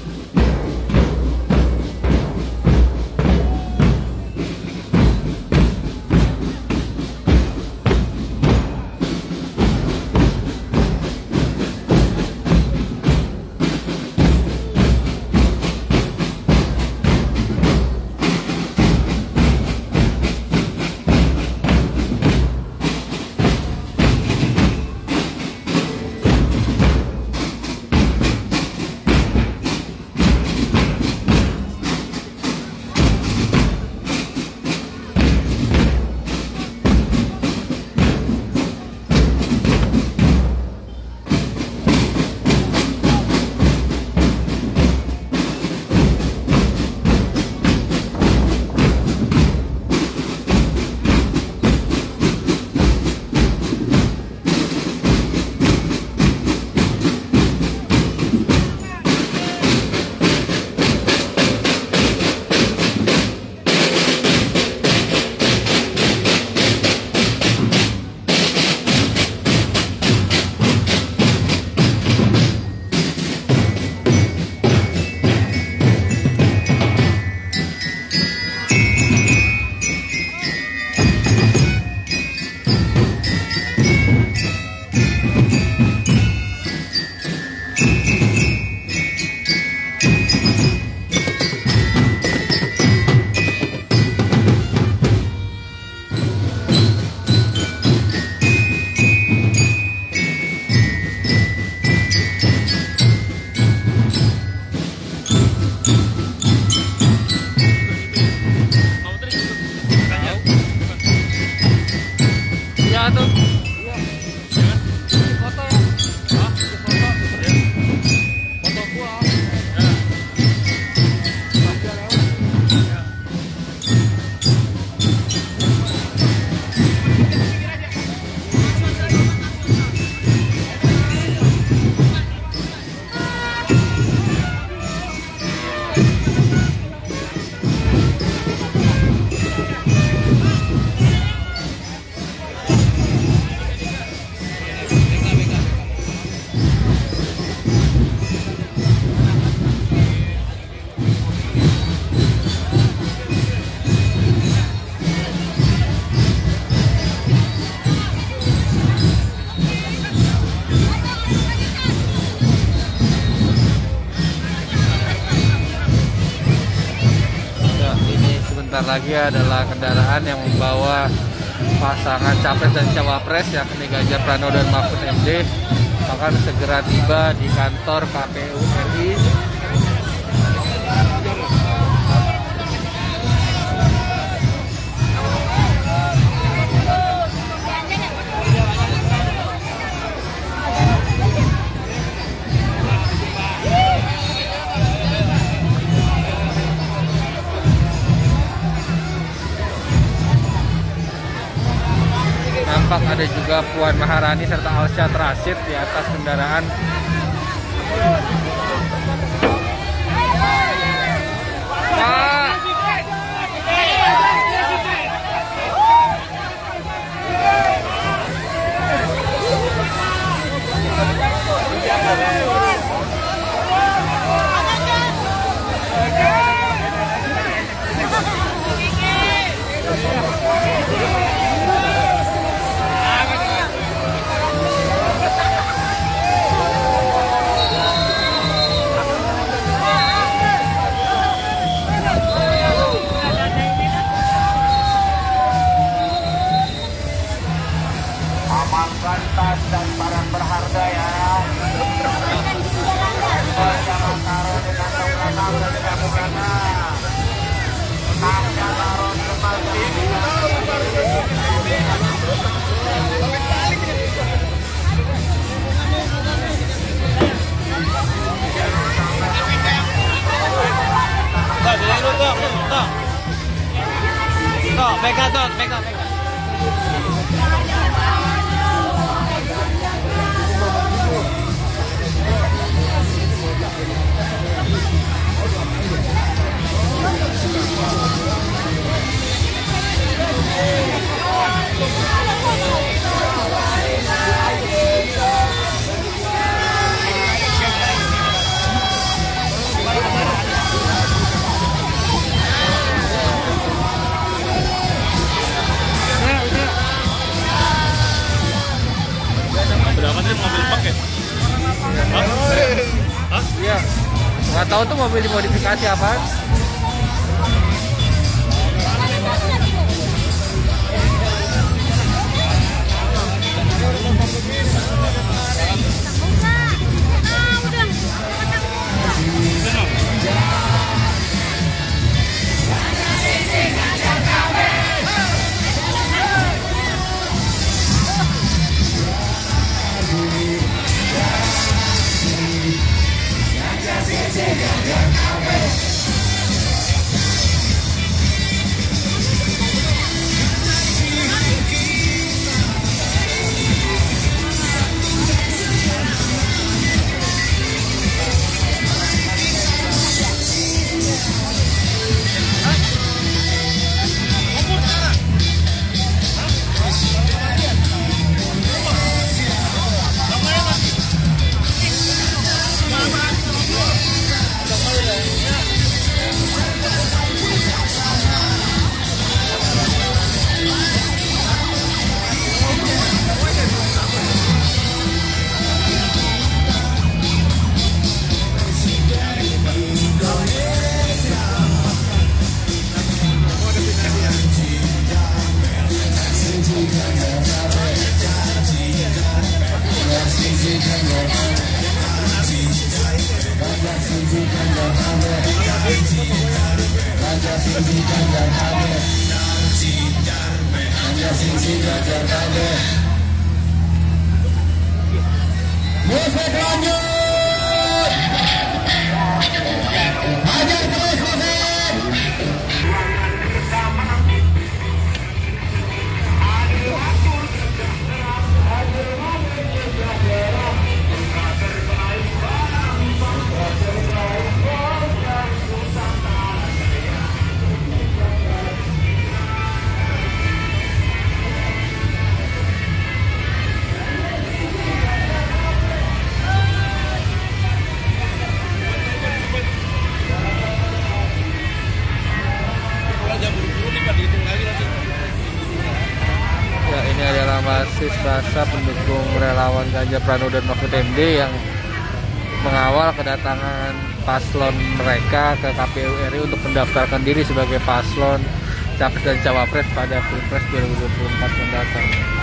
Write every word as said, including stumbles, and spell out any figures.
sebentar lagi adalah kendaraan yang membawa pasangan capres dan cawapres yakni Ganjar Pranowo dan Mahfud M D akan segera tiba di kantor K P U R I. Nampak ada juga Puan Maharani serta Alsyad Rashid di atas kendaraan. Pak. Amankan tas dan barang berharga ya. Jangan taruh di kantong belakang dan di kantong kanan. Tasnya taruh di plastik. Tuh, dulu tuh, tuh. Tuh, pegang tuh, pegang, pegang. Nggak tahu tuh mobil dimodifikasi apa. Musik lanjut. Hajar terus musik. Ya, ini adalah basis massa pendukung relawan Ganjar Pranowo dan Mahfud M D yang mengawal kedatangan paslon mereka ke K P U R I untuk mendaftarkan diri sebagai paslon capres dan cawapres pada Pilpres dua ribu dua puluh empat mendatang.